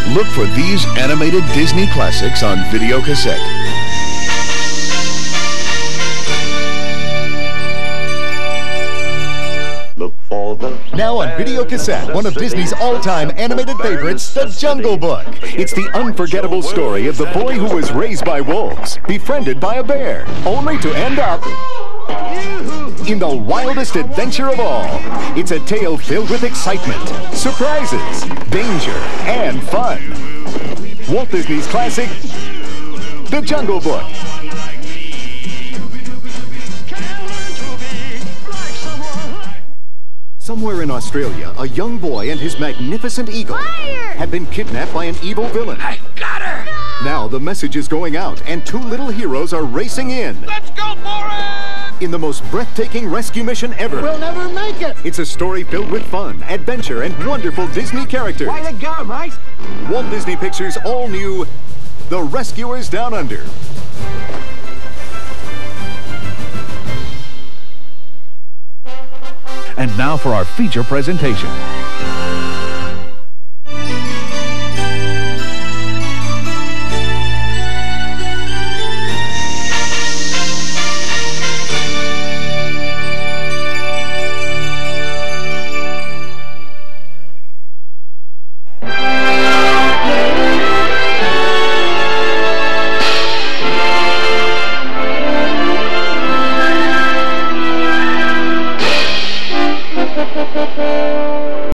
Look for these animated Disney classics on video cassette. Look for the... Now on video cassette, one of Disney's all-time animated favorites, The Jungle Book. It's the unforgettable story of the boy who was raised by wolves, befriended by a bear, only to end up in the wildest adventure of all. It's a tale filled with excitement, surprises, danger, and fun. Walt Disney's classic, The Jungle Book. Somewhere in Australia, a young boy and his magnificent eagle have been kidnapped by an evil villain. I got her! Now the message is going out, and two little heroes are racing in. Let's go for it! In the most breathtaking rescue mission ever. We'll never make it! It's a story filled with fun, adventure, and wonderful Disney characters. Way to go, mate! Walt Disney Pictures' all-new The Rescuers Down Under. And now for our feature presentation.